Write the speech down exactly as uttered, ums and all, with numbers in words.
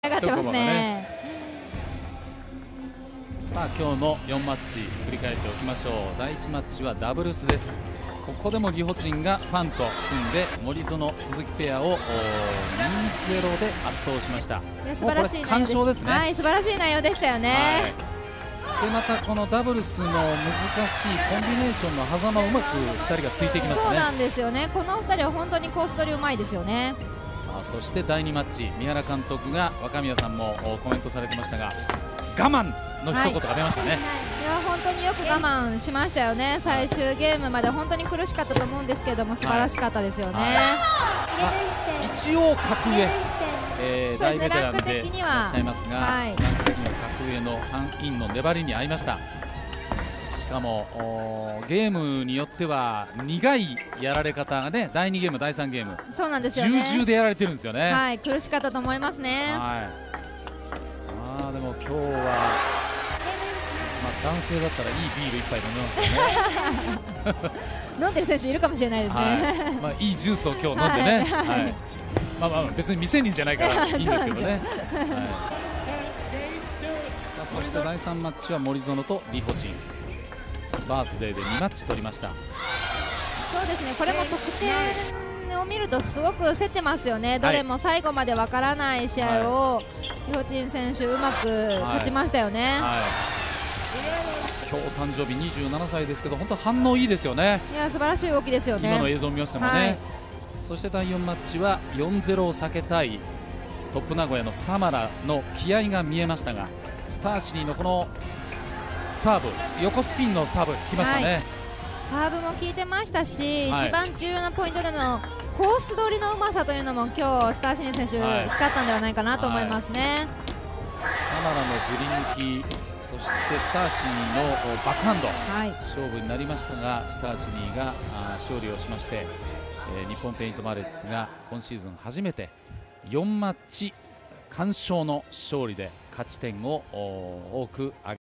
上がってますね。 さあ今日のよんマッチ振り返っておきましょう。だいいちマッチはダブルスです。ここでもギホチンがファンと組んで森園鈴木ペアをにたいゼロで圧倒しました。 素晴らしい完勝ですね。 はい、素晴らしい内容でしたよね。はい、 でまたこのダブルスの難しいコンビネーションの狭間をうまくふたりがついていきますね。 そうなんですよね。このふたりは本当にコース取りうまいですよね。 あそしてだいにマッチ、三原監督が若宮さんもコメントされてましたが、我慢の一言が出ましたね。はい、いや本当によく我慢しましたよね。最終ゲームまで本当に苦しかったと思うんですけれども、素晴らしかったですよね。はいはい、 ま一応格上、えー、大ベテランでいらっしゃいますが、はい、ランク的には格上のハン・インの粘りに合いました。しかもゲームによっては苦いやられ方がね、だいにゲームだいさんゲームそうなんですよね。 重々でやられてるんですよね。 はい、苦しかったと思いますね。はい、 まあでも今日は、まあ、男性だったらいいビール一杯飲めますよね。 飲んでる選手いるかもしれないですね。はい、 まあいいジュースを今日飲んでね。はいはい、まあまあ別に未成年じゃないからいいんですけどね。はい、そしてだいさんマッチは森園とリホチン、バースデーでにマッチ取りました。 そうですね、これも得点を見るとすごく競ってますよね。はい、どれも最後までわからない試合を、はい、リホチン選手うまく勝ちましたよね。はいはい、 今日誕生日にじゅうななさいですけど、本当反応いいですよね。 いや素晴らしい動きですよね。 今の映像を見ましてもね。はい、そしてだいよんマッチはよんたいゼロを避けたいトップ名古屋のサマラの気合が見えましたが、スターシニーのこのサーブ、横スピンのサーブきましたね。はい、 サーブも効いてましたし、はい、一番重要なポイントでのコース取りのうまさというのも今日スターシニー選手、はい、光ったんではないかなと思いますね。はい、 サマラの振り抜き、そしてスターシニーのバックハンド、はい、勝負になりましたが、スターシニーが勝利をしまして、えー、日本ペイントマレッツが今シーズン初めてよんマッチ完勝の勝利で勝ち点を多く挙げ